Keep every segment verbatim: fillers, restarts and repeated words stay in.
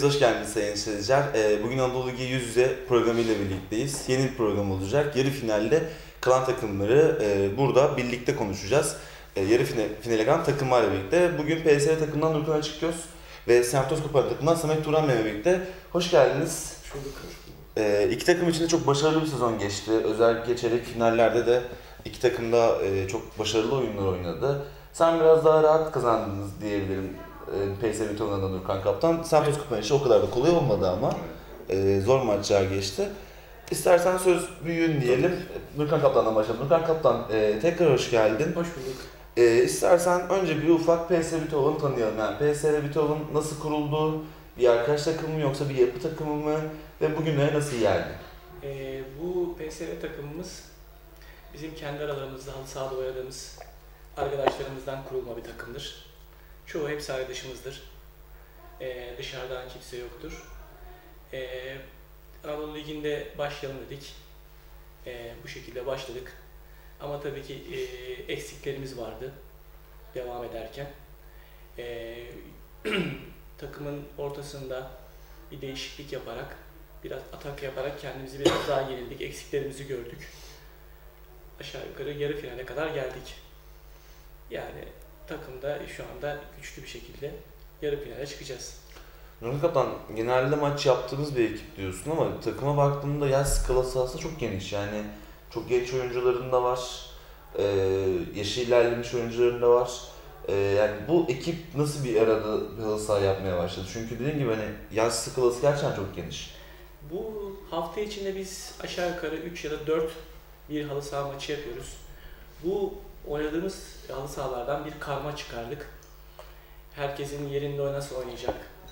hoş geldiniz sayın seyirciler. Ee, bugün Anadolu Ligi yüz yüze programıyla birlikteyiz. Yeni bir program olacak. Yarı finalde kalan takımları e, burada birlikte konuşacağız. E, yarı final, finale kalan takımlarla birlikte. Bugün P S V takımından Nurkan Açıkgöz ve Semtos Koparan takımından Samet Turan'la birlikte. Hoş geldiniz. Hoş bulduk. E, iki takım için de çok başarılı bir sezon geçti. Özellikle çeyrek finallerde de iki takım da e, çok başarılı oyunlar oynadı. Sen biraz daha rahat kazandınız diyebilirim. P S V Eindhoven'dan Nurkan Kaptan. Semtos Koparan için o kadar da kolay olmadı ama e, zor maçlar geçti. İstersen söz büyüğün diyelim. Nurkan Kaptan'dan başlayalım. Nurkan Kaptan e, tekrar hoş geldin. Hoş bulduk. E, istersen önce bir ufak P S V Eindhoven'ı tanıyalım. Yani P S V Eindhoven nasıl kuruldu? Bir arkadaş takımı mı yoksa bir yapı takımı mı? Ve bugünlere nasıl geldi? Ee, bu P S V takımımız bizim kendi aralarımızda halı sahada oynadığımız arkadaşlarımızdan kurulma bir takımdır. Çoğu hepsi arkadaşımızdır. Ee, dışarıdan kimse yoktur. Ee, Anadolu Ligi'nde başlayalım dedik. Ee, bu şekilde başladık. Ama tabii ki e, eksiklerimiz vardı devam ederken. Ee, takımın ortasında bir değişiklik yaparak, biraz atak yaparak kendimizi biraz daha yenildik. Eksiklerimizi gördük. Aşağı yukarı yarı finale kadar geldik. Yani takımda şu anda güçlü bir şekilde yarı finale çıkacağız. Nurkan Kaptan, genelde maç yaptığınız bir ekip diyorsun ama takıma baktığımda yaş skalası aslında çok geniş. Yani çok genç oyuncuların da var, e, yaşı ilerlemiş oyuncuların da var. E, yani bu ekip nasıl bir arada halı saha yapmaya başladı? Çünkü dediğim gibi hani yaş skalası gerçekten çok geniş. Bu hafta içinde biz aşağı yukarı üç ya da dört bir halı saha maçı yapıyoruz. Bu oynadığımız halı sahalardan bir karma çıkardık. Herkesin yerinde nasıl oynayacak,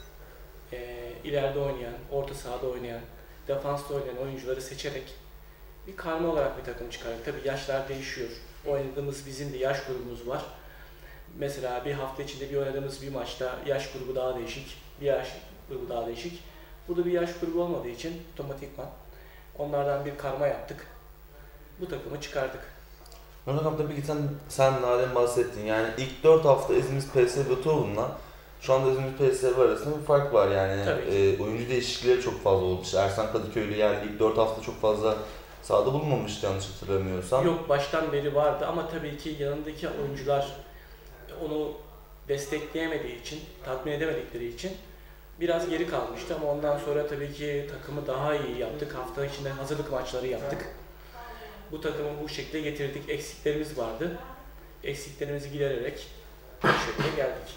e, ileride oynayan, orta sahada oynayan, defansta oynayan oyuncuları seçerek bir karma olarak bir takım çıkardık. Tabii yaşlar değişiyor. Oynadığımız bizim de yaş grubumuz var. Mesela bir hafta içinde bir oynadığımız bir maçta yaş grubu daha değişik, bir yaş grubu daha değişik. Burada bir yaş grubu olmadığı için otomatikman onlardan bir karma yaptık. Bu takımı çıkardık. Nurkan Kaptan, peki sen, sen daha demin bahsettin. Yani ilk dört hafta İzmir P S V Eindhoven'la şu anda İzmir P S V arasında bir fark var yani. E, oyuncu değişiklikleri çok fazla oldu. İşte Ersan Kadıköylü yani ilk dört hafta çok fazla sahada bulunmamıştı yanlış hatırlamıyorsam. Yok, baştan beri vardı ama tabii ki yanındaki oyuncular onu destekleyemediği için, tatmin edemedikleri için biraz geri kalmıştı ama ondan sonra tabii ki takımı daha iyi yaptık. Hafta içinde hazırlık maçları yaptık. Bu takımı bu şekilde getirdik. Eksiklerimiz vardı. Eksiklerimizi gidererek bu şekilde geldik.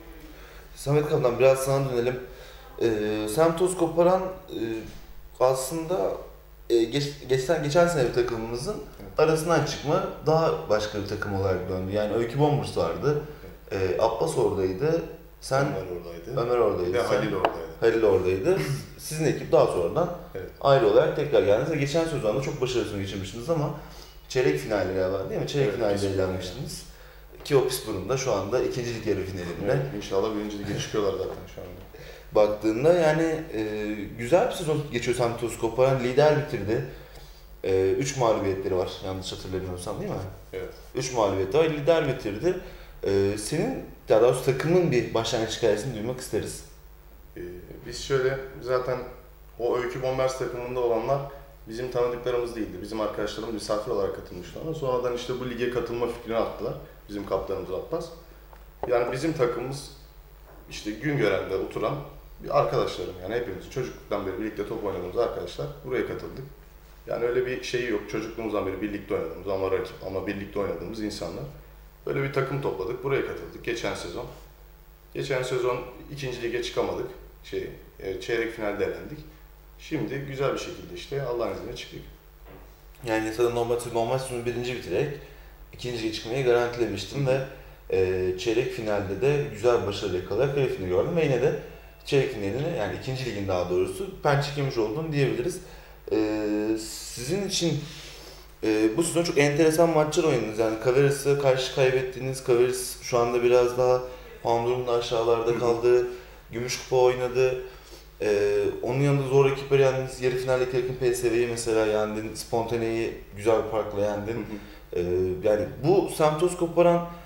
Samet Kaptan, biraz sana dönelim. Ee, Semtos Koparan e, aslında e, geç, geçen, geçen sene bir takımımızın evet. arasından çıkma daha başka bir takım olarak döndü. Yani Öykü Bombers vardı. Evet. E, Abbas oradaydı. Sen Ömer oradaydı. Ömer oradaydı. Ve Halil oradaydı. Halil oradaydı. Sizin ekip daha sonradan evet. ayrı olarak tekrar geldiniz ve geçen sezonda çok başarısını geçirmiştiniz ama çeyrek finalleri galiba değil mi? Çeyrek evet, finalleri elenmiştiniz. Yani. Ki o Pittsburgh'un şu anda ikinci lig yarı finalinde. Evet, inşallah birinci lige çıkıyorlar zaten şu anda. Baktığında yani e, güzel bir sezon geçiyor Semtos Koparan. Lider bitirdi. üç e, mağlubiyetleri var yanlış hatırlamıyorsam değil mi? Evet. üç mağlubiyeti var. Lider bitirdi. E, senin daha doğrusu takımın bir başlangıç hikayesini duymak isteriz. Ee, biz şöyle zaten o Öykü Bombers takımında olanlar bizim tanıdıklarımız değildi. Bizim arkadaşlarımız misafir olarak katılmıştı ama sonradan işte bu lige katılma fikrini attılar. Bizim kaptanımız Abbas. Yani bizim takımımız işte Güngören'de oturan bir arkadaşlarım, yani hepimiz çocukluktan beri birlikte top oynadığımız arkadaşlar buraya katıldık. Yani öyle bir şey yok, çocukluğumuzdan beri birlikte oynadığımız ama rakip ama birlikte oynadığımız insanlar. Böyle bir takım topladık, buraya katıldık geçen sezon. Geçen sezon ikinci lige çıkamadık, şey, çeyrek finalde elendik. Şimdi güzel bir şekilde işte Allah'ın izniyle çıktık. Yani sana normal, normal sezonu birinci bitirerek ikinci lige çıkmayı garantilemiştim ve e, çeyrek finalde de güzel bir başarı yakalayarak yarı finali gördüm ve yine de çeyrek finalini, yani ikinci ligin daha doğrusu pençe yemiş olduğunu diyebiliriz. E, sizin için e, bu sezon çok enteresan maçlar oynadınız. Yani Kaveris'e karşı kaybettiğiniz, Kaveris şu anda biraz daha puan durumunda aşağılarda kaldı. Gümüş Kupa oynadı. Ee, onun yanında zor rakipleri yendiniz. Yarı finaldeki yakın P S V'yi mesela yendin. Spontane'yi güzel bir farkla yendin. Ee, yani bu Semtos Koparan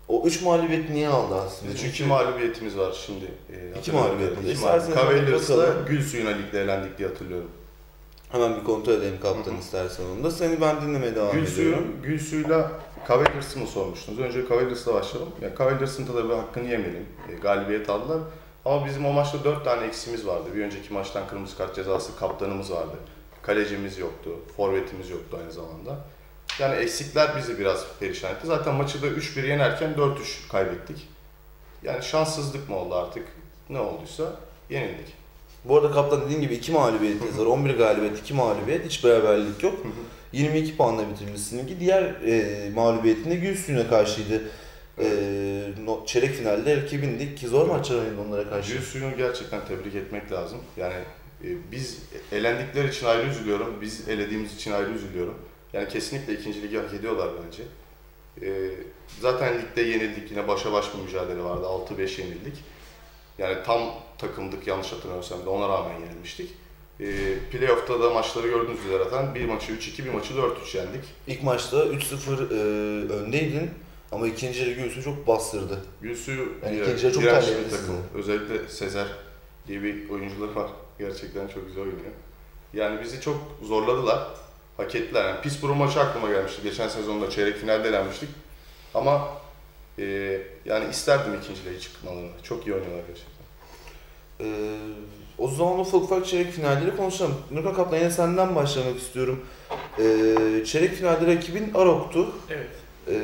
O üç mağlubiyeti niye aldı aslında? Bizim iki mağlubiyetimiz var şimdi. E, iki mağlubiyetimiz. İsterseniz Cavaliers'la Gülsuyu'na ligde elendik diye hatırlıyorum. Hemen bir kontrol edelim kaptan Hı-hı. istersen onu da. Seni ben dinlemeye devam Gülsuyu, ediyorum. Gülsuyu'yla Cavaliers'ı mı sormuştunuz? Önce Cavaliers'la başlayalım. Yani Cavaliers'ın tabii hakkını yemeyelim. E, galibiyet aldılar. Ama bizim o maçta dört tane eksimiz vardı. Bir önceki maçtan kırmızı kart cezası kaptanımız vardı. Kalecimiz yoktu. Forvetimiz yoktu aynı zamanda. Yani eksikler bizi biraz perişan etti. Zaten maçı da üç bir yenerken dört üç kaybettik. Yani şanssızlık mı oldu artık? Ne olduysa yenildik. Bu arada kaptan dediğim gibi iki mağlubiyetiniz var. on bir galibiyet, iki mağlubiyet. Hiç beraberlik yok. yirmi iki puanla bitirmişsin ki diğer e, mağlubiyetinde Gülsuyu'na karşıydı. Evet. E, no, çeyrek finalde rakibindik ki zor evet. maçlar oynadı onlara karşı. Gülsuyu'nu gerçekten tebrik etmek lazım. Yani e, biz elendikleri için ayrı üzülüyorum. Biz elediğimiz için ayrı üzülüyorum. Yani kesinlikle ikinci ligi hak ediyorlar bence. E, zaten ligde yenildik. Yine başa baş bir mücadele vardı. altı beş yenildik. Yani tam takımdık yanlış hatırlamıyorsam da ona rağmen yenilmiştik. E, Playoff'ta da maçları gördüğünüz üzere zaten bir maçı üç iki, bir maçı dört üç yendik. İlk maçta üç sıfır e, öndeydin ama ikinci yarı Gülsuyu çok bastırdı. Gülsuyu yani ikinci yarı çok dirençli bir takım. Özellikle Sezer diye bir oyuncuları var. Gerçekten çok güzel oynuyor. Yani bizi çok zorladılar. Hak ettiler. Yani Pittsburgh maçı aklıma gelmişti. Geçen sezonda çeyrek finalde elenmiştik. Ama e, yani isterdim ikinciliğe çıkmalarını. Çok iyi oynuyorlar gerçekten. Ee, o zaman ufak ufak çeyrek finalleri konuşalım. Nurkan Kaptan yine senden başlamak istiyorum. Ee, çeyrek finalde rakibin Arok'tu. Evet. Ee,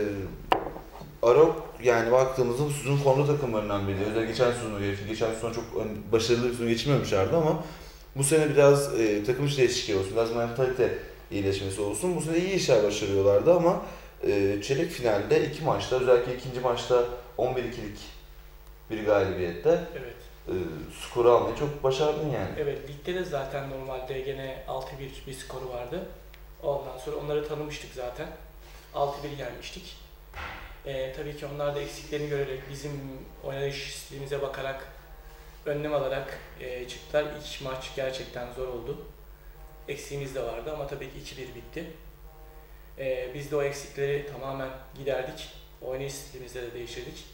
Arok yani baktığımızda bu sezonun formda takımlarından biri. Özellikle geçen sezonu, geçen sezon çok başarılı bir sezon geçirmemişlerdi ama bu sene biraz e, takım içi değişikliği olsun, biraz mentalite iyileşmesi olsun. Bu sene iyi işler başarıyorlardı ama e, çeyrek finalde iki maçta, özellikle ikinci maçta on bir ikilik bir galibiyette evet. e, skoru almayı çok başardın yani. Evet, ligde de zaten normalde gene altı bir bir skoru vardı. Ondan sonra onları tanımıştık zaten. altı bir gelmiştik. E, tabii ki onlar da eksiklerini görerek bizim oynayış stilimize bakarak önlem alarak e, çıktılar. İlk maç gerçekten zor oldu. Eksiğimiz de vardı ama tabii ki iki bir bitti. E, biz de o eksikleri tamamen giderdik. Oynayış stilimizi de değiştirdik.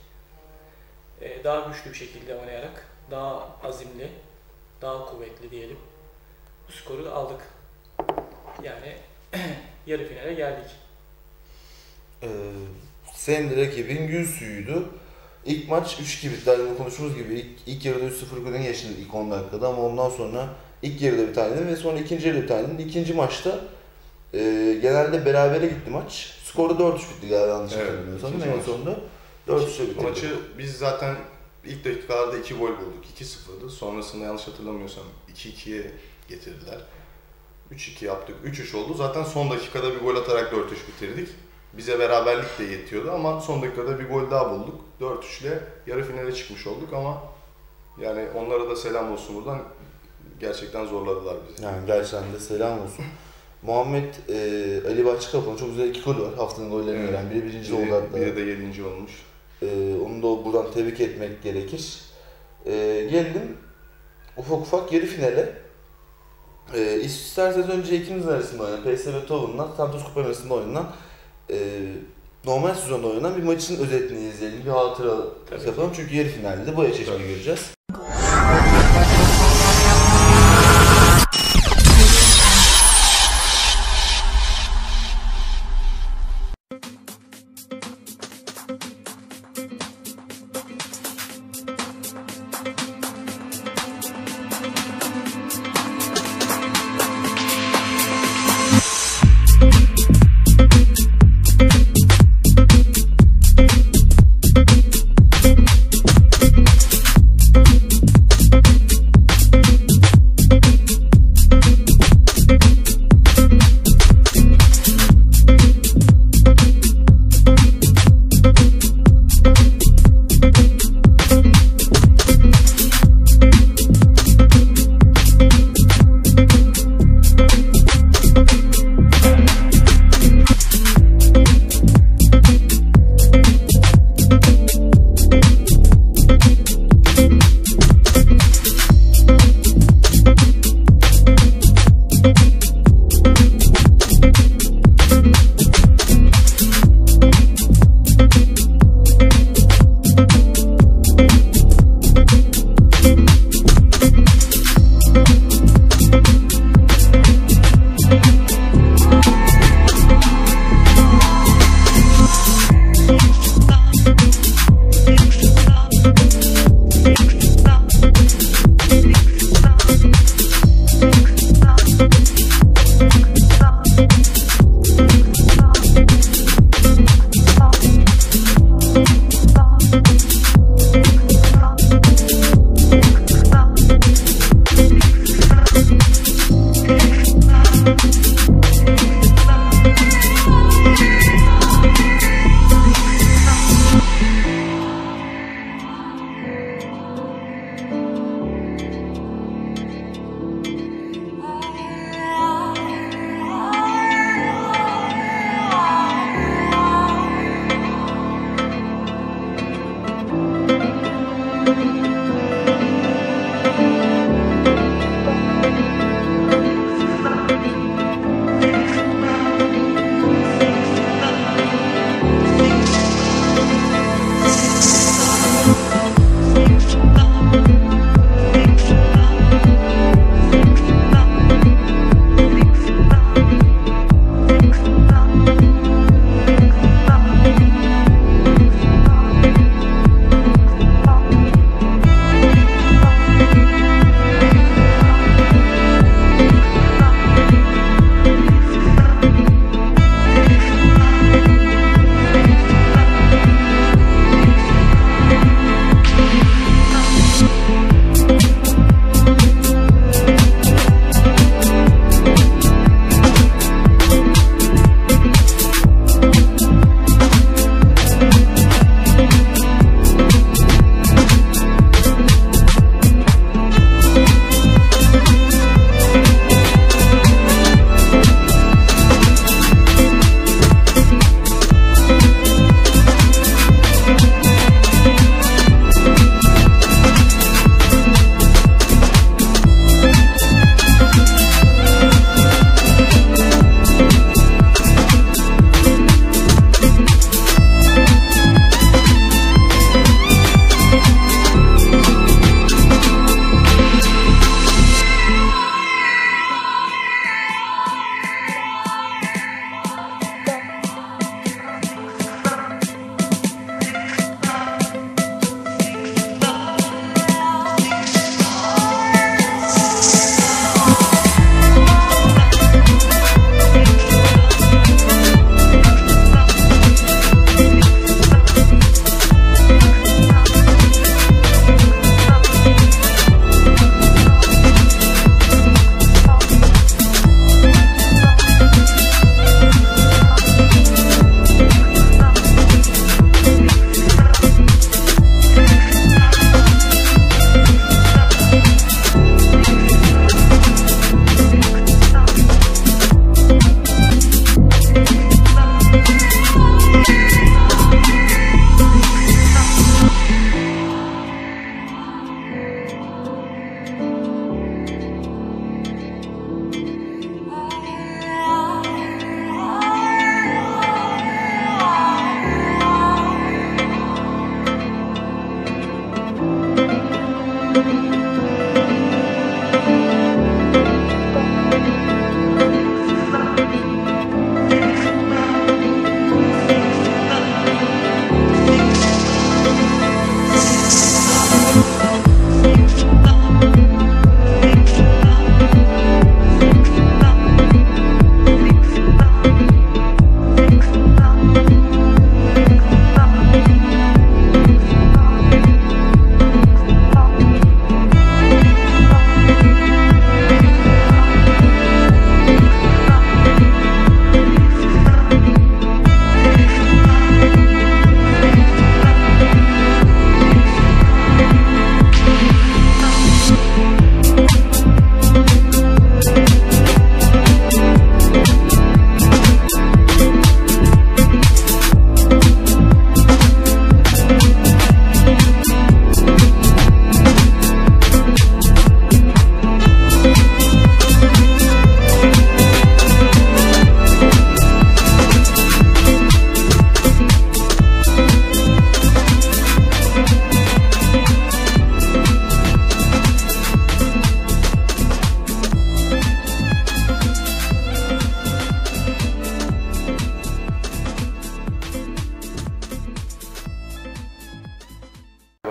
E, daha güçlü bir şekilde oynayarak, daha azimli, daha kuvvetli diyelim. Bu skoru da aldık. Yani yarı finale geldik. Ee, senin de rakibin Gülsuyu'ydu. İlk maç üç iki bitti. Yani konuştuğumuz gibi ilk, ilk yarıda üç sıfır öne geçtin ilk on dakikada ama ondan sonra ilk yarıda bir tane ve sonra ikinci yarıda bir tane. İkinci maçta e, genelde berabere gitti maç. Skorda dört üç bitti galiba yanlış evet, hatırlamıyorsam. En sonunda dört üçe bitti. Maçı biz zaten ilk dakikalarda iki gol bulduk. iki sıfırdı. Sonrasında yanlış hatırlamıyorsam iki ikiye getirdiler. üç iki yaptık. üç üç oldu. Zaten son dakikada bir gol atarak dört üç bitirdik. Bize beraberlik de yetiyordu ama son dakikada bir gol daha bulduk. dört üç ile yarı finale çıkmış olduk ama yani onlara da selam olsun buradan. Gerçekten zorladılar bizi. Yani gerçekten de selam olsun. Muhammed e, Ali Bahçıkapı'nın çok güzel iki golü var. Haftanın gollerini veren. Evet. Biri birinci oldu hatta. Biri de yedinci olmuş. E, onu da buradan tebrik etmek gerekir. E, gelelim ufak ufak yarı finale. E, isterseniz önce ikimiz arasında oynanan, P S V Eindhoven'la Santos Kupa arasında oynanan e, normal sezonda oynanan bir maçın özetini izleyelim. Bir hatıra yapalım çünkü yarı finalde bu eşleşmeyi göreceğiz.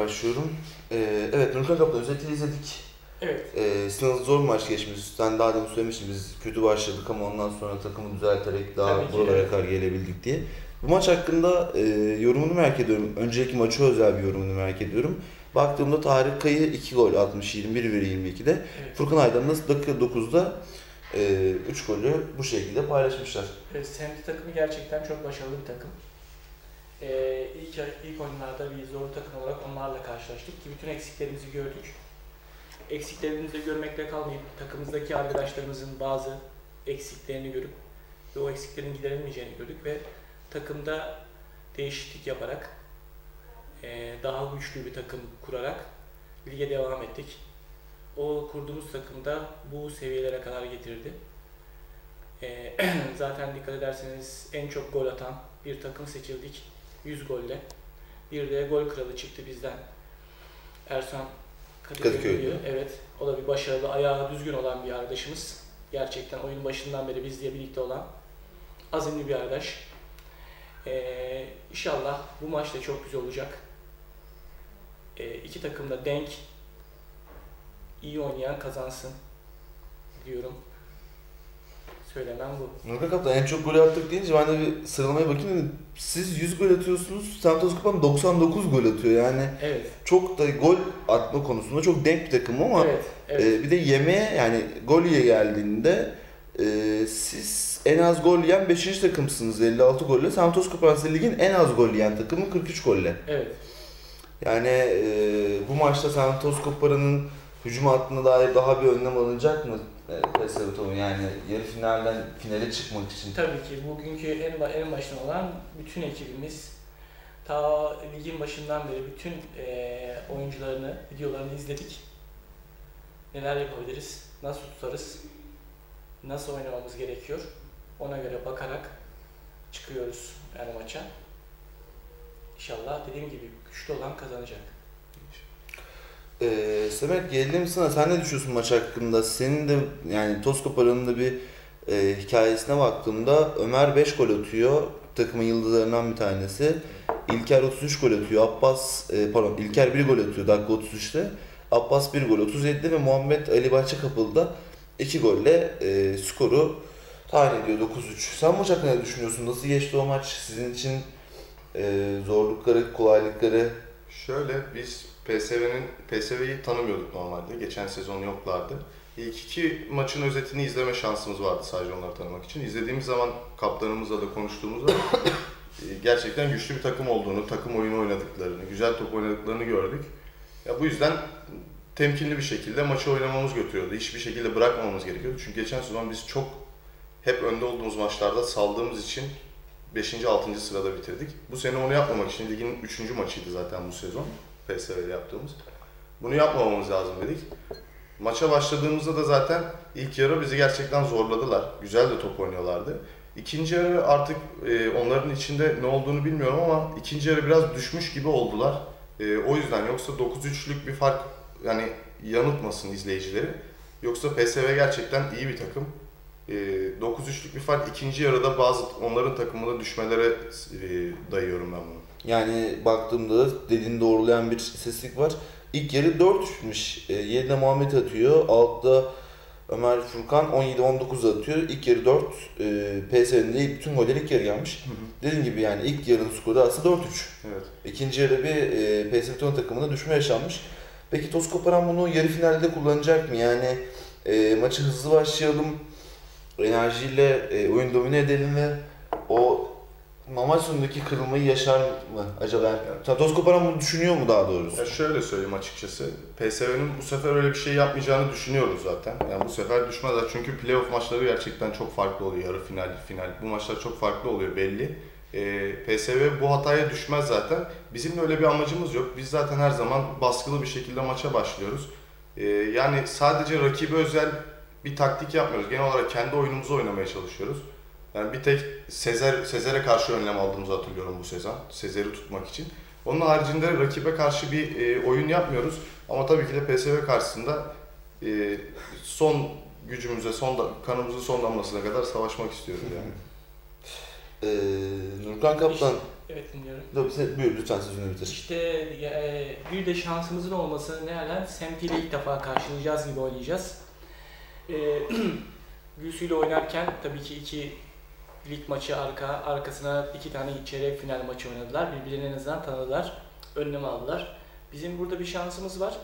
başlıyorum. Ee, evet, Nurkan Kaptan özetini izledik. Evet. Ee, Sinan'ın zor bir maç geçmiş. Sen daha demin söylemiştin, biz kötü başladık ama ondan sonra takımı düzelterek daha Tabii ki, buralara evet. kadar gelebildik diye. Bu maç hakkında e, yorumunu merak ediyorum. Önceki maça özel bir yorumunu merak ediyorum. Baktığımda Tarık Kayı iki gol atmış yirmi bir ve yirmi ikide. Evet. Furkan Aydan da dakika dokuzda e, üç golü bu şekilde paylaşmışlar. Evet, Semti takımı gerçekten çok başarılı bir takım. Ee, ilk, ilk oyunlarda bir zorlu takım olarak onlarla karşılaştık ki bütün eksiklerimizi gördük. Eksiklerimizi de görmekle kalmayıp takımımızdaki arkadaşlarımızın bazı eksiklerini görüp ve o eksiklerin giderilmeyeceğini gördük ve takımda değişiklik yaparak e, daha güçlü bir takım kurarak lige devam ettik. O kurduğumuz takımda bu seviyelere kadar getirdi. E, zaten dikkat ederseniz en çok gol atan bir takım seçildik yüz golle. Bir de gol kralı çıktı bizden. Ersan Kadıköylü. Evet, o da bir başarılı, ayağı düzgün olan bir arkadaşımız. Gerçekten oyunun başından beri bizle birlikte olan azimli bir arkadaş. Ee, İnşallah bu maç da çok güzel olacak. Ee, iki takım da denk, iyi oynayan kazansın diyorum. Söylemem bu. Nurkan Kaptan en çok gol attık deyince ben de bir sıralamaya bakayım dedim. Siz yüz gol atıyorsunuz, Santos Kupan doksan dokuz gol atıyor yani. Evet. Çok da gol atma konusunda çok denk bir takım ama Evet, evet. e, bir de yemeğe, yani gol yiye geldiğinde e, siz en az gol yiyen beşinci takımsınız elli altı golle. Santos Kupan ligin en az gol yiyen takımı kırk üç golle. Evet. Yani e, bu maçta Santos Kopara'nın hücum hattına dair daha bir önlem alınacak mı? P S V yani yarı finalden finale çıkmak için. Tabii ki bugünkü en, en baştan olan bütün ekibimiz ta ligin başından beri bütün e, oyuncularını, videolarını izledik. Neler yapabiliriz, nasıl tutarız, nasıl oynamamız gerekiyor. Ona göre bakarak çıkıyoruz yani maça. İnşallah dediğim gibi güçlü olan kazanacak. Ee, Semet, gelelim sana. Sen ne düşünüyorsun maç hakkında? Senin de yani Toz Kopara'nın da bir e, hikayesine baktığımda Ömer beş gol atıyor. Takımın yıldızlarından bir tanesi. İlker otuz üç gol atıyor. Abbas e, pardon İlker bir gol atıyor dakika otuz üçte. Abbas bir gol otuz yedide ve Muhammed Ali Bahçekapılı da iki golle e, skoru tayin ediyor dokuz üç. Sen maç hakkında ne düşünüyorsun? Nasıl geçti o maç? Sizin için e, zorlukları, kolaylıkları? Şöyle, biz P S V'nin P S V'yi tanımıyorduk normalde. Geçen sezon yoklardı. İlk iki maçın özetini izleme şansımız vardı sadece onları tanımak için. İzlediğimiz zaman kaptanımızla da konuştuğumuzda gerçekten güçlü bir takım olduğunu, takım oyunu oynadıklarını, güzel top oynadıklarını gördük. Ya bu yüzden temkinli bir şekilde maçı oynamamız götürüyordu. Hiçbir şekilde bırakmamamız gerekiyordu. Çünkü geçen sezon biz çok hep önde olduğumuz maçlarda saldığımız için beşinci altıncı sırada bitirdik. Bu sene onu yapmamak için ligin üçüncü maçıydı zaten bu sezon. P S V'de yaptığımız. Bunu yapmamamız lazım dedik. Maça başladığımızda da zaten ilk yarı bizi gerçekten zorladılar. Güzel de top oynuyorlardı. İkinci yarı artık e, onların içinde ne olduğunu bilmiyorum ama ikinci yarı biraz düşmüş gibi oldular. E, o yüzden yoksa dokuz üçlük bir fark yani yanıltmasın izleyicileri. Yoksa P S V gerçekten iyi bir takım. E, dokuz üçlük bir fark ikinci yarıda bazı onların takımına düşmelere e, dayıyorum ben bunu. Yani baktığımda dediğini doğrulayan bir istatistik var. İlk yarı dört üçmüş. yedide Muhammed atıyor. altıda Ömer Furkan on yedi on dokuz atıyor. İlk yarı dört. E, P S V'nin de bütün goller ilk yarı gelmiş. Hı hı. Dediğim gibi yani ilk yarının skoru aslında dört üç. Evet. İkinci yarı bir e, P S V takımına düşme yaşanmış. Peki Toz Koparan bunu yarı finalde kullanacak mı? Yani e, maçı hızlı başlayalım, enerjiyle e, oyun domine edelim ve o maç sonundaki kırılmayı yaşar mı acaba? Yani, Toz Koparan bunu düşünüyor mu daha doğrusu? Ya şöyle söyleyeyim açıkçası. P S V'nin bu sefer öyle bir şey yapmayacağını düşünüyoruz zaten. Yani bu sefer düşmezler çünkü playoff maçları gerçekten çok farklı oluyor. Yarı final, final. Bu maçlar çok farklı oluyor belli. E, P S V bu hataya düşmez zaten. Bizim de öyle bir amacımız yok. Biz zaten her zaman baskılı bir şekilde maça başlıyoruz. E, yani sadece rakibe özel bir taktik yapmıyoruz. Genel olarak kendi oyunumuzu oynamaya çalışıyoruz. Yani bir tek Sezer Sezer'e karşı önlem aldığımızı hatırlıyorum bu sezon. Sezer'i tutmak için. Onun haricinde rakibe karşı bir e, oyun yapmıyoruz. Ama tabii ki de P S V karşısında e, son gücümüze, son da, kanımızın son damlasına kadar savaşmak istiyoruz yani. Ee, Nurkan Kaptan, Evet, dinliyorum. Tabii sen, buyur lütfen sözünü bitir. İşte e, bir de şansımızın olması nereden? Semtiyle ilk defa karşılayacağız gibi oynayacağız. E, Gülsü'yle oynarken tabii ki iki lig maçı arka, arkasına iki tane çeyrek final maçı oynadılar. Birbirlerini en azından tanıdılar, önlem aldılar. Bizim burada bir şansımız var.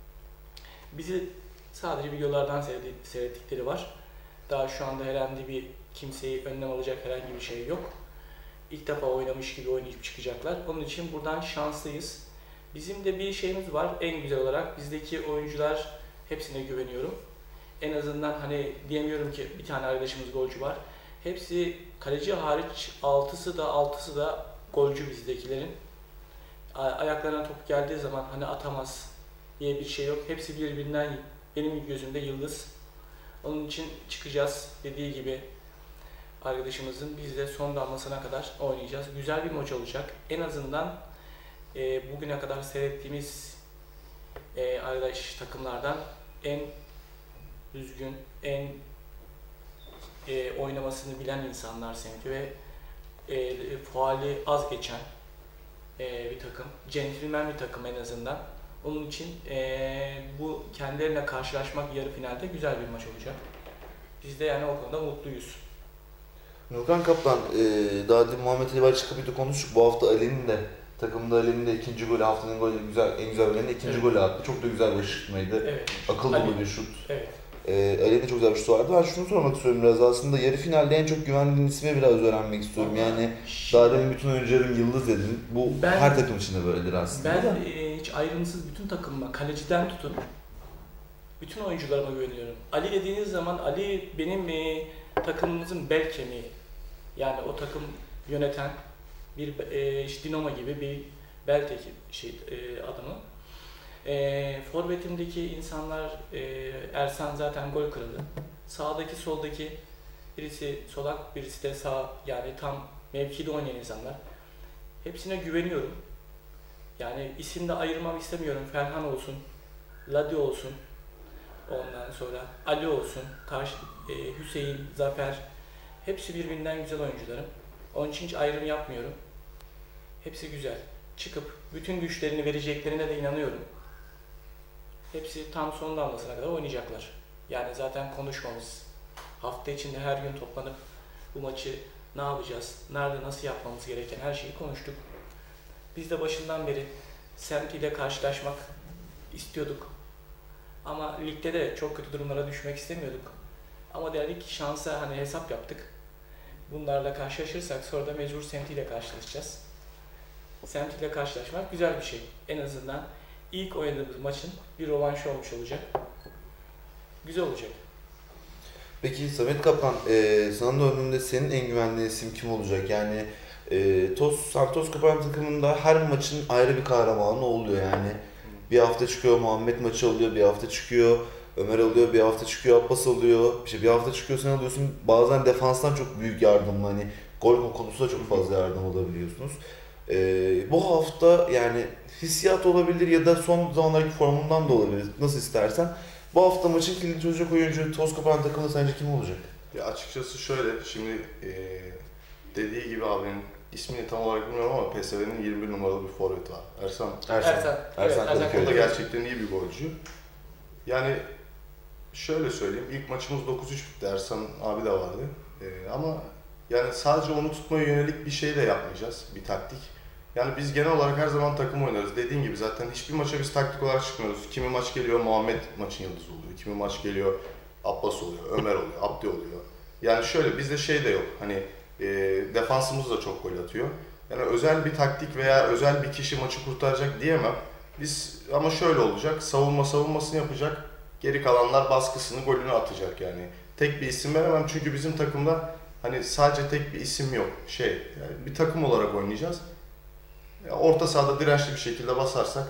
Bizi sadece videolardan seyrettikleri var. Daha şu anda herhangi bir kimseyi önlem alacak herhangi bir şey yok. İlk defa oynamış gibi oynayıp çıkacaklar. Onun için buradan şanslıyız. Bizim de bir şeyimiz var. En güzel olarak bizdeki oyuncular, hepsine güveniyorum. En azından hani diyemiyorum ki bir tane arkadaşımız golcü var. Hepsi kaleci hariç altısı da altısı da golcü bizdekilerin. Ayaklarına top geldiği zaman hani atamaz diye bir şey yok. Hepsi birbirinden benim gözümde yıldız. Onun için çıkacağız dediği gibi. Arkadaşımızın biz de son damlasına kadar oynayacağız. Güzel bir maç olacak. En azından e, bugüne kadar seyrettiğimiz e, arkadaş takımlardan en düzgün, en e, oynamasını bilen insanlar semti ve e, faali az geçen e, bir takım. Centilmen bir takım en azından. Onun için e, bu kendilerine karşılaşmak yarı finalde güzel bir maç olacak. Biz de yani o konuda mutluyuz. Nurkan Kaptan, e, daha dün Muhammed Ali Başçıkapı'yla konuştuk. Bu hafta Ali'nin de, takımda Ali'nin de ikinci golü, haftanın golü, güzel, en güzel golünün ikinci evet. golü attı. Çok da güzel bir şutmaydı. Evet. Akıl dolu bir şut. Evet. E, Ali'nin de çok güzel bir şutu vardı. Ben şunu sormak istiyorum biraz aslında. Yarı finalde en çok güvendiğin ismi biraz öğrenmek istiyorum. Vallahi yani şimdi, daha demin bütün oyuncuların yıldız dedin. Bu ben, her takım için de böyledir aslında. Ben e, hiç ayrımsız bütün takımıma, kaleciden tutun, bütün oyuncularıma güveniyorum. Ali dediğiniz zaman Ali benim e, takımımızın bel kemiği. Yani o takım yöneten bir e, işte Dinamo gibi bir bel teki şey e, adamı. E, forvetimdeki insanlar e, Ersan zaten gol kralı. Sağdaki soldaki birisi solak, birisi de sağ, yani tam mevkide oynayan insanlar. Hepsine güveniyorum. Yani isim de ayırmam istemiyorum. Ferhan olsun, Ladi olsun, ondan sonra Ali olsun, karşı e, Hüseyin, Zafer. Hepsi birbirinden güzel oyuncularım. Onun için hiç ayrım yapmıyorum. Hepsi güzel. Çıkıp bütün güçlerini vereceklerine de inanıyorum. Hepsi tam son damlasına kadar oynayacaklar. Yani zaten konuşmamız, hafta içinde her gün toplanıp bu maçı ne yapacağız, nerede nasıl yapmamız gereken her şeyi konuştuk. Biz de başından beri Semt ile karşılaşmak istiyorduk. Ama ligde de çok kötü durumlara düşmek istemiyorduk. Ama dedik ki şansa hani hesap yaptık. Bunlarla karşılaşırsak sonra da mecbur Semt ile karşılaşacağız. Semt ile karşılaşmak güzel bir şey. En azından ilk oynadığımız maçın bir rövanşı olmuş olacak. Güzel olacak. Peki Samet Kaptan, e, sana döndüğümde senin en güvendiğin isim kim olacak? Yani e, Toz, Santos Kapan takımında her maçın ayrı bir kahramanı oluyor yani. Bir hafta çıkıyor Muhammed maçı oluyor, bir hafta çıkıyor Ömer oluyor, bir hafta çıkıyor Abbas oluyor. İşte bir hafta çıkıyor sen alıyorsun. Bazen defanstan çok büyük yardım, hani gol konusunda çok fazla yardım alabiliyorsunuz. E, bu hafta yani hissiyat olabilir ya da son zamanlardaki formundan da olabilir. Nasıl istersen. Bu hafta maçın kilidi çözecek oyuncu Toz Kapan takımında sence kim olacak? Ya açıkçası şöyle, şimdi e, dediği gibi abinin ismini tam olarak bilmiyorum ama P S V'nin yirmi bir numaralı bir forveti var. Ersan. Ersan. Ersan. Ersan Evet, Kadıköy. O da gerçekten iyi bir golcü. Yani şöyle söyleyeyim, ilk maçımız dokuz üç bitti. Ersan abi de vardı. E, ama yani sadece onu tutmaya yönelik bir şey de yapmayacağız, bir taktik. Yani biz genel olarak her zaman takım oynarız. Dediğin gibi zaten hiçbir maça biz taktik olarak çıkmıyoruz. Kimi maç geliyor Muhammed maçın yıldızı oluyor. Kimi maç geliyor Abbas oluyor, Ömer oluyor, Abdi oluyor. Yani şöyle, bizde şey de yok. Hani e, defansımız da çok gol atıyor. Yani özel bir taktik veya özel bir kişi maçı kurtaracak diyemem. Biz ama şöyle olacak. Savunma savunmasını yapacak. Geri kalanlar baskısını, golünü atacak yani. Tek bir isim veremem çünkü bizim takımda hani sadece tek bir isim yok. Şey, yani bir takım olarak oynayacağız. Orta sahada dirençli bir şekilde basarsak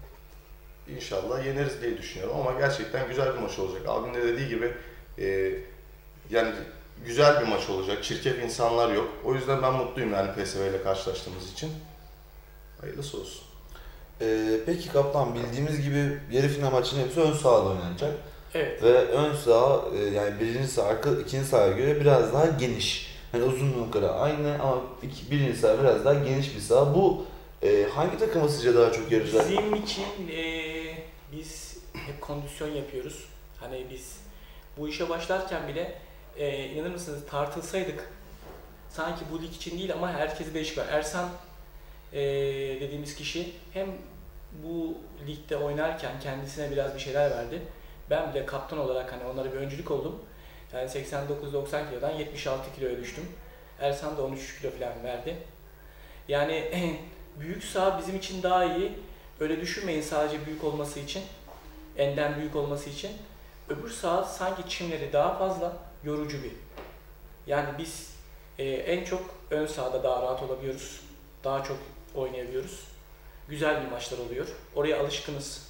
inşallah yeneriz diye düşünüyorum ama gerçekten güzel bir maç olacak. Abim de dediği gibi e, yani güzel bir maç olacak. Çirkef insanlar yok. O yüzden ben mutluyum yani P S V ile karşılaştığımız için. Hayırlısı olsun. Ee, peki Kaptan, bildiğimiz gibi yarı final maçının hepsi ön sahada oynanacak. Evet. Ve ön saha e, yani birinci saha arka ikinci sahaya göre biraz daha geniş. Hani uzunlukları aynı ama iki, birinci saha biraz daha geniş bir saha. Bu e, hangi takıma sizce daha çok yarayacak? Bizim için e, biz hep kondisyon yapıyoruz. Hani biz bu işe başlarken bile e, inanır mısınız tartılsaydık sanki bu lig için değil ama herkese değişik var. Ersan e, dediğimiz kişi hem bu ligde oynarken kendisine biraz bir şeyler verdi. Ben bile kaptan olarak hani onlara bir öncülük oldum. Yani seksen dokuz doksan kilodan yetmiş altı kiloya düştüm. Ersan da on üç kilo falan verdi. Yani büyük saha bizim için daha iyi. Öyle düşünmeyin sadece büyük olması için, enden büyük olması için. Öbür saha sanki çimleri daha fazla, yorucu bir. Yani biz e, en çok ön sahada daha rahat olabiliyoruz. Daha çok oynayabiliyoruz. Güzel bir maçlar oluyor. Oraya alışkınız.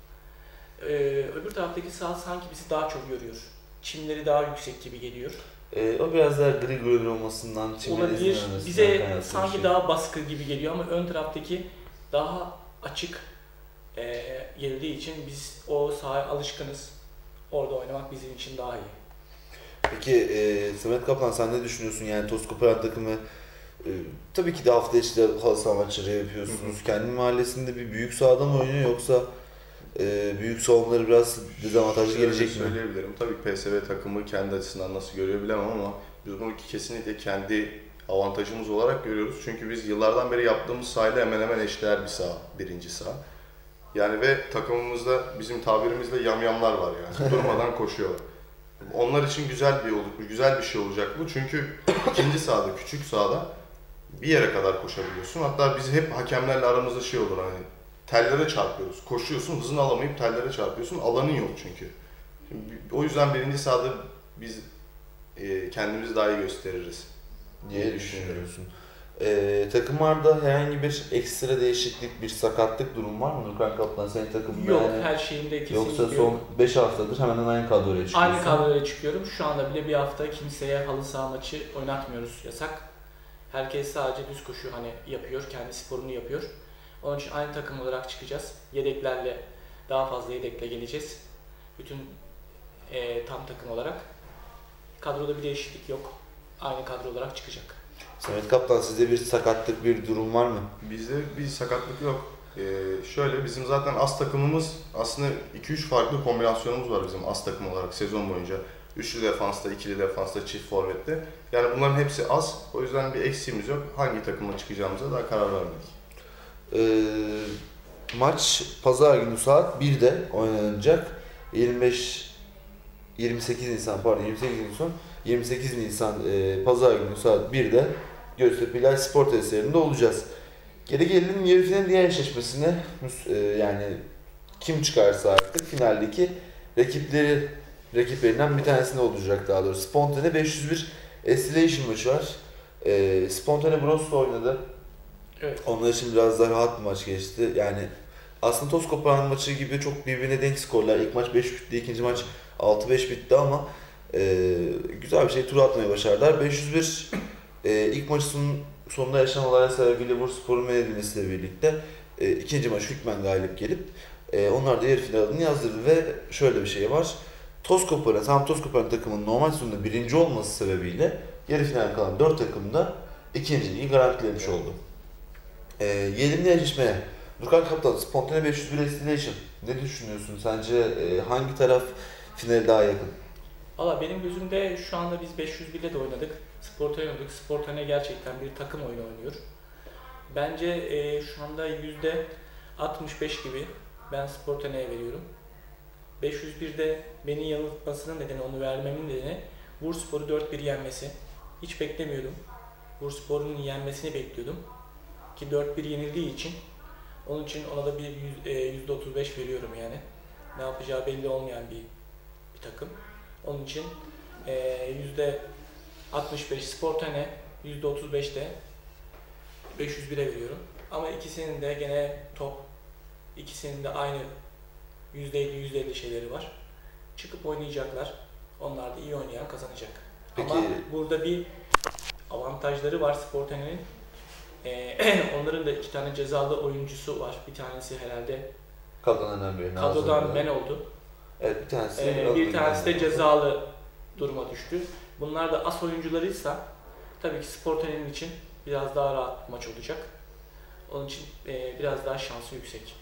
E, öbür taraftaki saha sanki bizi daha çok yoruyor. Çimleri daha yüksek gibi geliyor. E, o biraz daha gri gri olmasından, olabilir. Bize sanki şey. Daha baskı gibi geliyor ama ön taraftaki daha açık e, geldiği için biz o sahaya alışkınız. Orada oynamak bizim için daha iyi. Peki e, Samet Kaplan sen ne düşünüyorsun? Yani Toz Koparan takımı e, tabii ki de hafta içi halı saha maçları yapıyorsunuz. Hı hı. Kendi mahallesinde bir büyük sahada mı oynuyor yoksa e, büyük salonları biraz dezavantajlı gelecek mi? Söyleyebilirim. Tabii P S V takımı kendi açısından nasıl görüyor bilemem ama biz bunu kesinlikle kendi avantajımız olarak görüyoruz. Çünkü biz yıllardan beri yaptığımız sahayla hemen hemen eşdeğer bir saha, birinci saha. Yani ve takımımızda bizim tabirimizle yamyamlar var yani. Durmadan koşuyorlar. Onlar için güzel bir güzel bir şey olacak bu. Çünkü ikinci sahada, küçük sahada bir yere kadar koşabiliyorsun. Hatta biz hep hakemlerle aramızda şey olur hani tellere çarpıyoruz. Koşuyorsun, hızını alamayıp tellere çarpıyorsun. Alanın yok çünkü. Şimdi, o yüzden birinci sahada biz e, kendimizi daha iyi gösteririz diye düşünüyorsun. Ee, takımlarda herhangi bir ekstra değişiklik, bir sakatlık durum var mı Nurkan Kaplan senin takımında? Yok, yani, her şeyinde kesinlikle yoksa son beş haftadır hemen hemen aynı kadroya çıkıyorsun. Aynı kadroya çıkıyorum. Şu anda bile bir hafta kimseye halı saha maçı oynatmıyoruz. Yasak. Herkes sadece düz koşu hani yapıyor, kendi sporunu yapıyor. Onun için aynı takım olarak çıkacağız. Yedeklerle, daha fazla yedekle geleceğiz. Bütün e, tam takım olarak. Kadroda bir değişiklik yok. Aynı kadro olarak çıkacak. Samet Kaptan sizde bir sakatlık, bir durum var mı? Bizde bir sakatlık yok. Ee, şöyle bizim zaten as takımımız aslında iki üç farklı kombinasyonumuz var bizim as takım olarak sezon boyunca. Üçlü defansta, ikili defansta, çift forvette. Yani bunların hepsi az. O yüzden bir eksiğimiz yok. Hangi takımla çıkacağımıza daha karar vermedik. Ee, maç pazar günü saat birde oynanacak. yirmi beş yirmi sekiz Nisan pardon yirmi sekiz Nisan yirmi sekiz Nisan e, pazar günü saat birde Göztepe İlal Spor Tesislerinde olacağız. Geri gelelim yarı final diğer eşleşmesine. E, yani kim çıkarsa artık finaldeki rakipleri rakiplerinden bir tanesinde olacak daha doğrusu. Spontane beş yüz bir Estilation maçı var. E, Spontane Bros'la oynadı. Evet. Onlar için biraz daha rahat bir maç geçti. Yani aslında Toz Koparan maçı gibi çok birbirine denk skorlar. İlk maç beş bitti, ikinci maç altı beş bitti ama e, güzel bir şey tur atmayı başardılar. beş yüz bir e, ilk maçın sonunda yaşanan olaylar sebebiyle Bursaspor'un men edilmesiyle birlikte e, ikinci maç hükmen galip gelip e, onlar da yarı finalini yazdırdı ve şöyle bir şey var. Toz Koparan, tam Toz Koparan takımının normal sonunda birinci olması sebebiyle yarı final kalan dört takım da ikinciliği garantilemiş oldu. E, Yelimli eşleşmeye Nurkan Kaptan, Spontane beş yüz bir Estilation ne düşünüyorsun? Sence e, hangi taraf finale daha yakın? Valla benim gözümde şu anda biz beş yüz birle de oynadık. Spontane oynadık. Spontane gerçekten bir takım oyunu oynuyor. Bence e, şu anda yüzde altmış beş gibi ben Spontane'ye veriyorum. beş yüz birde beni yanıltmasının nedeni, onu vermemin nedeni Bursaspor'u dört bir yenmesi. Hiç beklemiyordum. Bursaspor'un yenmesini bekliyordum. Ki dört bir yenildiği için onun için ona da bir yüzde otuz beş veriyorum yani. Ne yapacağı belli olmayan bir bir takım. Onun için yüzde altmış beş Spontane, yüzde otuz beş de beş yüz bire veriyorum. Ama ikisinin de gene top, ikisinin de aynı yüzde elli yüzde elli şeyleri var. Çıkıp oynayacaklar. Onlar da iyi oynayan kazanacak. Peki. Ama burada bir avantajları var Spontane'nin. Ee, onların da iki tane cezalı oyuncusu var. Bir tanesi herhalde kadrodan biri. Kadrodan men oldu. Evet, bir tanesi. Ee, bir tanesi de cezalı duruma düştü. Bunlar da as oyuncularıysa tabii ki Sportane'nin için biraz daha rahat bir maç olacak. Onun için e, biraz daha şansı yüksek.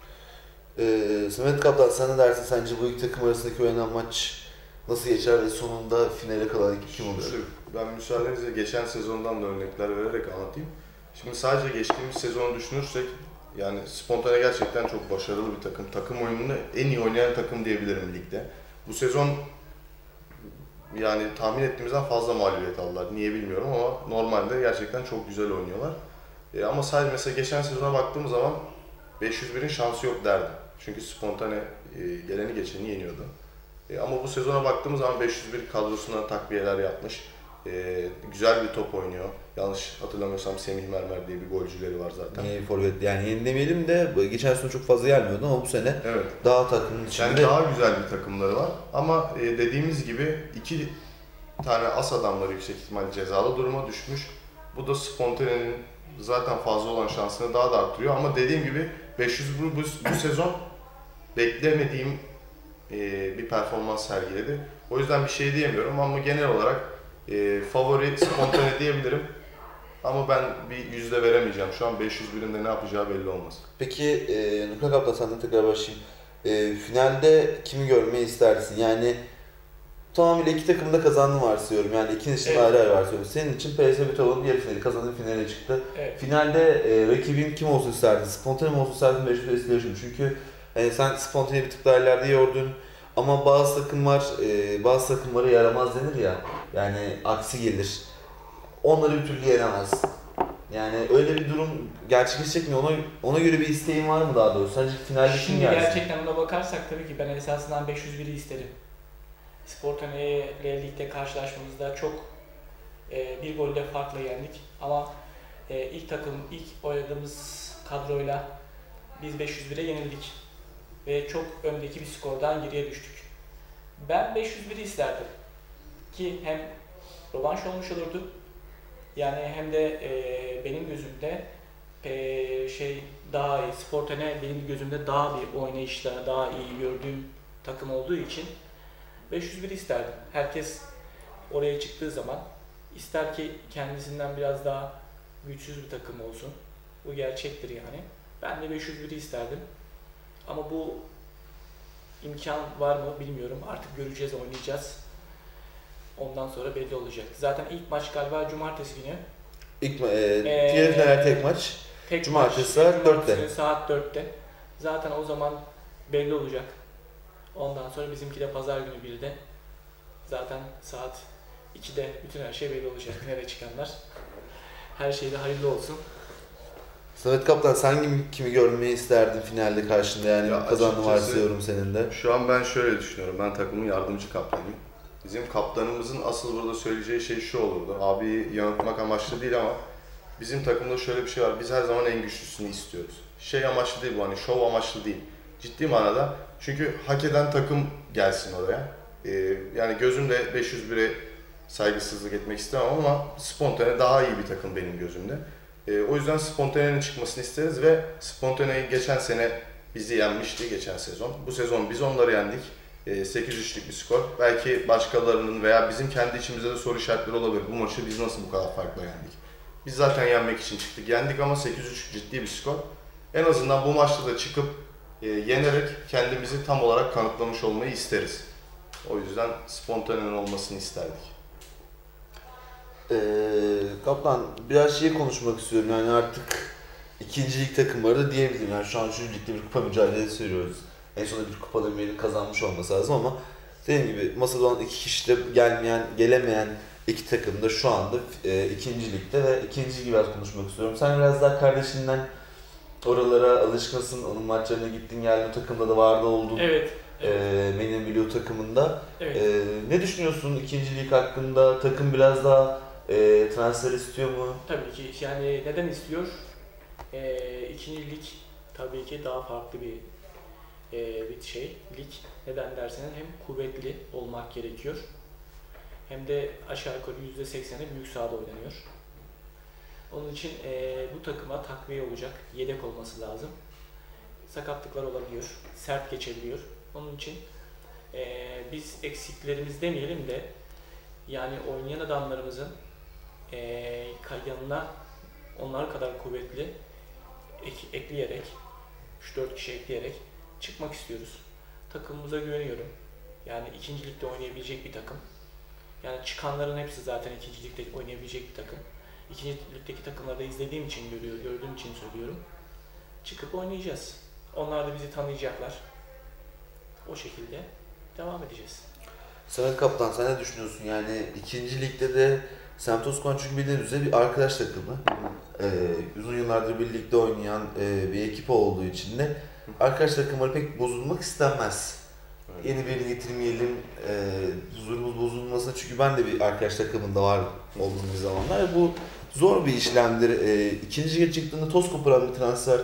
Ee, Samet Kaptan sen ne dersin? Sence bu iki takım arasındaki oynanan maç nasıl geçer ve sonunda finale kalan iki kim olur? Ben müsaadenizle geçen sezondan da örnekler vererek anlatayım. Şimdi sadece geçtiğimiz sezonu düşünürsek yani Spontane gerçekten çok başarılı bir takım. Takım oyununu en iyi oynayan takım diyebilirim ligde. Bu sezon yani tahmin ettiğimizden fazla mağlubiyet aldılar. Niye bilmiyorum ama normalde gerçekten çok güzel oynuyorlar. E ama sadece mesela geçen sezona baktığımız zaman beş yüz birin şansı yok derdim. Çünkü Spontane e, geleni geçeni yeniyordu. E, ama bu sezona baktığımız zaman beş yüz bir kadrosuna takviyeler yapmış. E, güzel bir top oynuyor. Yanlış hatırlamıyorsam Semih Mermer diye bir golcüleri var zaten. E, forvet yani yeni demeyelim de geçen sene çok fazla gelmiyordu ama bu sene evet. daha takımın içinde. Yani daha güzel bir takımları var. Ama e, dediğimiz gibi iki tane as adamları yüksek ihtimalle cezalı duruma düşmüş. Bu da Spontane'nin zaten fazla olan şansını daha da arttırıyor. Ama dediğim gibi beş yüz bu, bu, bu sezon beklemediğim e, bir performans sergiledi. O yüzden bir şey diyemiyorum ama genel olarak e, favori Spontane diyebilirim. Ama ben bir yüzde veremeyeceğim. Şu an beş yüz birin de ne yapacağı belli olmaz. Peki e, Nuka Kaptan senden tekrar başlayayım. E, finalde kimi görmeyi istersin? Yani tamamıyla iki takım da kazandı varsayıyorum. Yani ikiniz için Evet. ayrı ayrı varsayıyorum. Senin için P S V Eindhoven yarı finali kazandı, finale çıktı. Evet. Finalde e, rakibin kim olsun isterdin? Spontane mi olsun isterdin, beş yüz istiyorsun. Çünkü yani sen Spontane'yi bir tık daha ileride yordun. Ama bazı takımlar, e, bazı takımlara yaramaz denir ya. Yani aksi gelir. Onları bir türlü yenemez. Yani öyle bir durum gerçekleşecek mi? Ona ona göre bir isteğin var mı daha doğrusu? Sence finalde kim Şimdi gelsin? gerçekten buna bakarsak tabii ki ben esasından beş yüz biri isterim. Sportane ile ligde karşılaşmamızda çok e, bir golle farkla yendik ama e, ilk takım, ilk oynadığımız kadroyla biz beş yüz bire yenildik ve çok öndeki bir skordan geriye düştük. Ben beş yüz biri isterdim ki hem rövanş olmuş olurdu yani hem de e, benim gözümde e, şey daha iyi, Sportane benim gözümde daha bir oynayışla daha iyi gördüğüm takım olduğu için beş yüz bir isterdim. Herkes oraya çıktığı zaman ister ki kendisinden biraz daha güçsüz bir takım olsun. Bu gerçektir yani. Ben de beş yüz biri isterdim. Ama bu imkan var mı bilmiyorum. Artık göreceğiz, oynayacağız. Ondan sonra belli olacak. Zaten ilk maç galiba cumartesi günü. İlk e, diğer finaller tek maç. Tek Cumartesi maç, saat cumartesi dörtte. saat dörtte. Zaten o zaman belli olacak. Ondan sonra bizimki de pazar günü birde. Zaten saat ikide bütün her şey belli olacak. Nereye çıkanlar. Her şeyde hayırlı olsun. Samet Kaptan sen kimi, kimi görmeyi isterdin finalde karşında yani Ya kazandı açıkçası- varsayıyorum senin de. Şu an ben şöyle düşünüyorum. Ben takımın yardımcı kaptanıyım. Bizim kaptanımızın asıl burada söyleyeceği şey şu olurdu. Abi yanıltmak amaçlı değil ama bizim takımda şöyle bir şey var. Biz her zaman en güçlüsünü istiyoruz. Şey amaçlı değil bu, hani şov amaçlı değil. Ciddi manada. Çünkü hak eden takım gelsin oraya. Ee, yani gözümde beş yüz bire saygısızlık etmek istemem ama Spontane daha iyi bir takım benim gözümde. Ee, o yüzden Spontane'nin çıkmasını isteriz ve Spontane geçen sene bizi yenmişti geçen sezon. Bu sezon biz onları yendik. E, sekiz üçlük bir skor. Belki başkalarının veya bizim kendi içimizde de soru işaretleri olabilir. Bu maçı biz nasıl bu kadar farklı yendik? Biz zaten yenmek için çıktık. Yendik ama sekiz üç ciddi bir skor. En azından bu maçta da çıkıp e, yenerek kendimizi tam olarak kanıtlamış olmayı isteriz. O yüzden Spontane'nin olmasını isterdik. Ee, Kaptan biraz şey konuşmak istiyorum yani artık ikinci lig takımları da diyebilirim. Yani şu an üçüncü ligde bir kupa mücadelesi veriyoruz. En sonunda bir kupada bir kazanmış olması lazım ama dediğim gibi masada olan iki kişi de gelmeyen, gelemeyen iki takım da şu anda e, ikinci ligde ve ikinci gibi biraz konuşmak istiyorum. Sen biraz daha kardeşinden oralara alışkınsın, onun maçlarına gittin geldin, o takımda da vardı oldun. Evet. E, Menin Blue takımında. Evet. E, ne düşünüyorsun ikinci lig hakkında? Takım biraz daha e, transfer istiyor mu? Tabii ki yani neden istiyor? Ee, ikinci lig tabii ki daha farklı bir e, bir şey lig. Neden derseniz hem kuvvetli olmak gerekiyor hem de aşağı yukarı yüzde sekseni büyük sahada oynanıyor. Onun için e, bu takıma takviye olacak, yedek olması lazım. Sakatlıklar olabiliyor, sert geçebiliyor. Onun için e, biz eksiklerimiz demeyelim de yani oynayan adamlarımızın e, yanına onlar kadar kuvvetli ek, ekleyerek, üç dört kişi ekleyerek çıkmak istiyoruz. Takımımıza güveniyorum. Yani ikinci ligde oynayabilecek bir takım. Yani çıkanların hepsi zaten ikinci ligde oynayabilecek bir takım. İkinci ligdeki takımları da izlediğim için, görüyor, gördüğüm için söylüyorum. Çıkıp oynayacağız. Onlar da bizi tanıyacaklar. O şekilde devam edeceğiz. Samet Kaptan, sen ne düşünüyorsun? Yani ikinci ligde de Semt Özkan çünkü bildiğiniz üzere bir arkadaş takımı. Ee, uzun yıllardır bir ligde oynayan e, bir ekip olduğu için de arkadaş takımları pek bozulmak istenmez. Evet. Yeni birini getirmeyelim, e, huzurumuz bozulmasın. Çünkü ben de bir arkadaş takımında var olduğum bir zamanlar. Bu zor bir işlemdir. E, ikinci lige çıktığında toz koparan bir transfer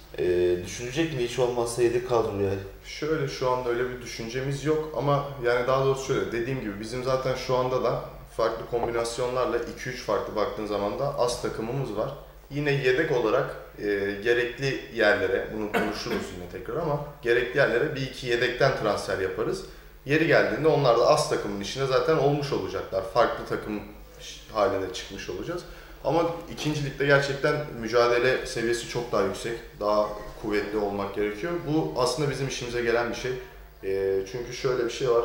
e, düşünecek mi? Hiç olmazsa yedek kadroya. Şöyle, şu anda öyle bir düşüncemiz yok ama yani daha doğrusu şöyle, dediğim gibi bizim zaten şu anda da farklı kombinasyonlarla iki üç farklı baktığın zaman da az takımımız var. Yine yedek olarak e, gerekli yerlere, bunu konuşuruz yine tekrar ama gerekli yerlere bir iki yedekten transfer yaparız. Yeri geldiğinde onlar da az takımın içine zaten olmuş olacaklar. Farklı takım haline çıkmış olacağız. Ama ikinci ligde gerçekten mücadele seviyesi çok daha yüksek, daha kuvvetli olmak gerekiyor. Bu aslında bizim işimize gelen bir şey. E, çünkü şöyle bir şey var.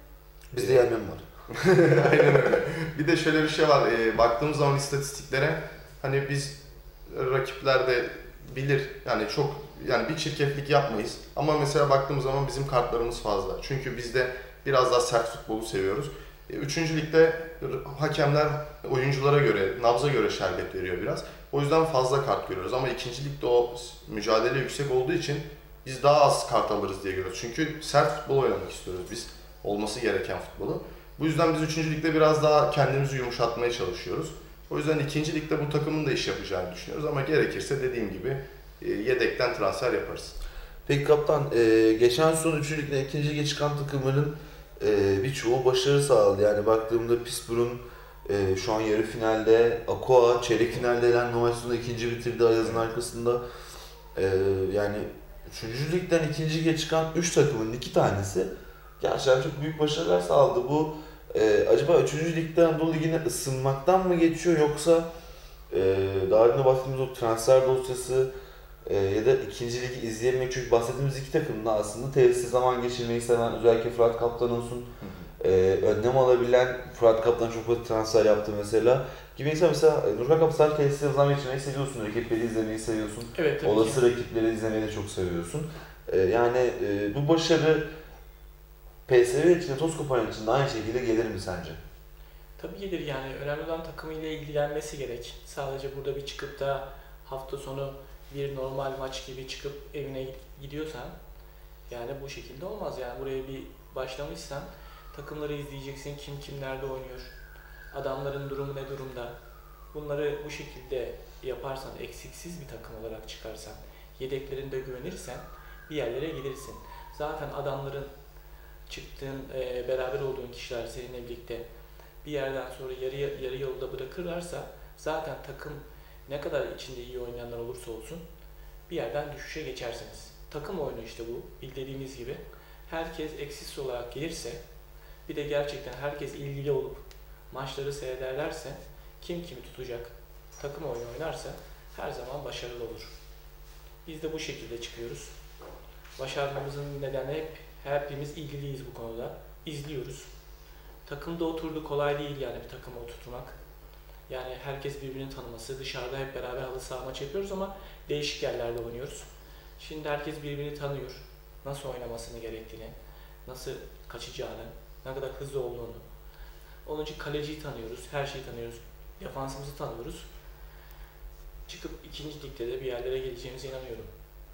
Bizde yenmem var. Aynen öyle. Bir de şöyle bir şey var. E, baktığımız zaman istatistiklere, hani biz rakipler de bilir. Yani çok, yani bir çirkeflik yapmayız. Ama mesela baktığımız zaman bizim kartlarımız fazla. Çünkü biz de biraz daha sert futbolu seviyoruz. Üçüncü ligde hakemler oyunculara göre, nabza göre şerbet veriyor biraz. O yüzden fazla kart görüyoruz ama ikinci ligde o mücadele yüksek olduğu için biz daha az kart alırız diye görüyoruz. Çünkü sert futbol oynamak istiyoruz biz, olması gereken futbolu. Bu yüzden biz üçüncü ligde biraz daha kendimizi yumuşatmaya çalışıyoruz. O yüzden ikinci ligde bu takımın da iş yapacağını düşünüyoruz ama gerekirse dediğim gibi yedekten transfer yaparız. Peki kaptan, geçen sezon üçüncü ligden ikinci lige çıkan takımların Ee, birçoğu başarı sağladı. Yani baktığımda Pittsburgh'un e, şu an yarı finalde, Aqua çeyrek finalde elen Novasyon'da ikinci bitirdi Ayaz'ın arkasında. Ee, yani üçüncü ligden ikinci lige çıkan üç takımın iki tanesi gerçekten çok büyük başarılar sağladı. Bu e, acaba üçüncü ligden Anadolu Ligi'ne ısınmaktan mı geçiyor yoksa e, daha önce bahsettiğimiz o transfer dosyası Ee, ya da ikinci ligi izleyememek, çünkü bahsettiğimiz iki takım da aslında tesiste zaman geçirmeyi seven, özellikle Fırat Kaptan olsun, e, önlem alabilen, Fırat Kaptan çok fazla transfer yaptı mesela gibi insan. Mesela Nurkan Kaptan tesiste zaman geçirmeyi seviyorsun, rakipleri izlemeyi seviyorsun, evet, olası ki. rakipleri izlemeyi de çok seviyorsun. E, yani e, bu başarı P S V için de toz koparan için de aynı şekilde gelir mi sence? Tabii gelir, yani önemli olan takımıyla ilgilenmesi gerek. Sadece burada bir çıkıp da hafta sonu bir normal maç gibi çıkıp evine gidiyorsan, yani bu şekilde olmaz. Yani buraya bir başlamışsan takımları izleyeceksin, kim kim nerede oynuyor, adamların durumu ne durumda. Bunları bu şekilde yaparsan, eksiksiz bir takım olarak çıkarsan, yedeklerinde güvenirsen bir yerlere gelirsin. Zaten adamların çıktığın, e, beraber olduğun kişiler seninle birlikte bir yerden sonra yarı, yarı yolda bırakırlarsa zaten takım ne kadar içinde iyi oynayanlar olursa olsun bir yerden düşüşe geçersiniz. Takım oyunu işte bu, bildiğiniz gibi. Herkes eksiksiz olarak gelirse, bir de gerçekten herkes ilgili olup maçları seyrederlerse, kim kimi tutacak, takım oyunu oynarsa her zaman başarılı olur. Biz de bu şekilde çıkıyoruz. Başarmamızın nedeni hep hepimiz ilgiliyiz bu konuda. İzliyoruz. Takımda oturdu, kolay değil yani bir takıma oturtmak. Yani herkes birbirini tanıması, dışarıda hep beraber halı saha maç yapıyoruz ama değişik yerlerde oynuyoruz. Şimdi herkes birbirini tanıyor. Nasıl oynamasını gerektiğini, nasıl kaçacağını, ne kadar hızlı olduğunu. Onun için kaleciyi tanıyoruz, her şeyi tanıyoruz. Defansımızı tanıyoruz. Çıkıp ikinci ligde de bir yerlere geleceğimize inanıyorum.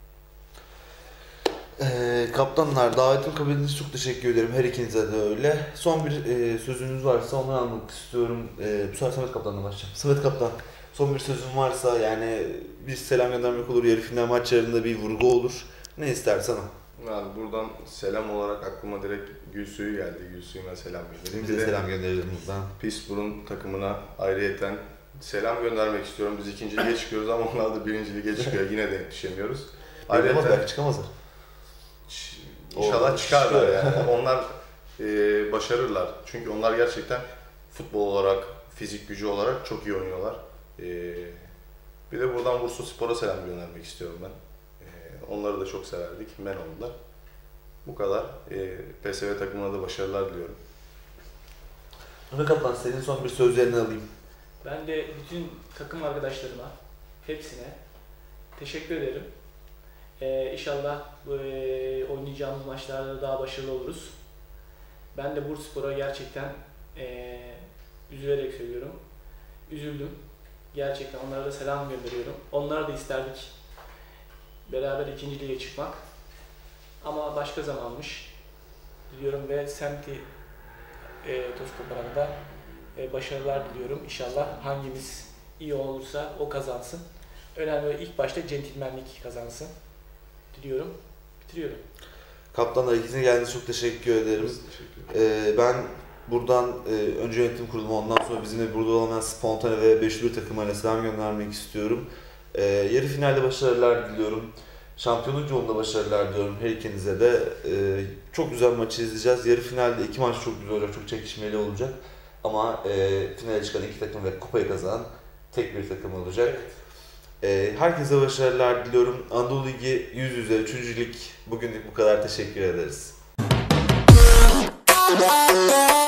Ee, kaptanlar, davetim kabul ettiğiniz için çok teşekkür ederim. Her ikinize de öyle. Son bir e, sözünüz varsa onu almak istiyorum. E, bu sefer Samet Kaptan'la başlayacağım. Samet Kaptan, son bir sözün varsa, yani bir selam göndermek olur, yarı final maçlarında bir vurgu olur. Ne istersen o. Yani buradan selam olarak aklıma direkt Gülsu'yu geldi. Gülsu'ya selam göndereyim. Biz de selam gönderelim buradan. Pittsburgh'un takımına ayrıyeten selam göndermek istiyorum. Biz ikinci lige çıkıyoruz ama onlar da birinci lige çıkıyor. Yine denk düşemiyoruz. Ayrıyeten belki çıkamazlar. İnşallah çıkarlar yani. Onlar e, başarırlar. Çünkü onlar gerçekten futbol olarak, fizik gücü olarak çok iyi oynuyorlar. Ee, bir de buradan Bursaspor'a selam göndermek istiyorum ben. Ee, onları da çok severdik, men oldular. Bu kadar. Ee, P S V takımına da başarılar diliyorum. Ömer Kaplan, senin son bir sözlerini alayım. Ben de bütün takım arkadaşlarıma, hepsine teşekkür ederim. Ee, inşallah e, oynayacağımız maçlarda daha başarılı oluruz. Ben de Bursaspor'a gerçekten e, üzülerek söylüyorum. Üzüldüm. Gerçekten onlara da selam gönderiyorum. Onlara da isterdik beraber ikinci lige çıkmak. Ama başka zamanmış diliyorum ve semti e, Toz Koparan'a da e, başarılar diliyorum. İnşallah hangimiz iyi olursa o kazansın. Önemli ilk başta centilmenlik kazansın diliyorum. Bitiriyorum. Kaptanlar, ikisine geldiğiniz çok teşekkür ederim. Biz teşekkür ederiz. Ee, ben buradan e, önce yönetim kurulumu, ondan sonra bizimle burada olan Spontane ve beş bir takımına selam göndermek istiyorum. Ee, yarı finalde başarılar diliyorum. Şampiyonluk yolunda başarılar diliyorum her ikinize de. Ee, çok güzel bir maçı izleyeceğiz. Yarı finalde iki maç çok güzel olacak, çok çekişmeli olacak. Ama e, finale çıkan iki takım ve kupayı kazanan tek bir takım olacak. Evet. Ee, herkese başarılar diliyorum. Anadolu Ligi yüz yüze üçüncü lig bugünlük bu kadar. Teşekkür ederiz.